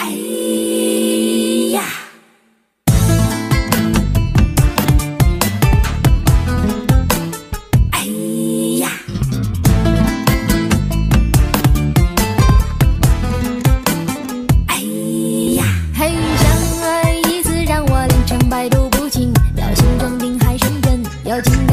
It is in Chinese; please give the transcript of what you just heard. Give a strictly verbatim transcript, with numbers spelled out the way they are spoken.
哎呀！哎呀！哎呀！嘿，相爱一次让我连成败都不清，要心装定还是真，要情。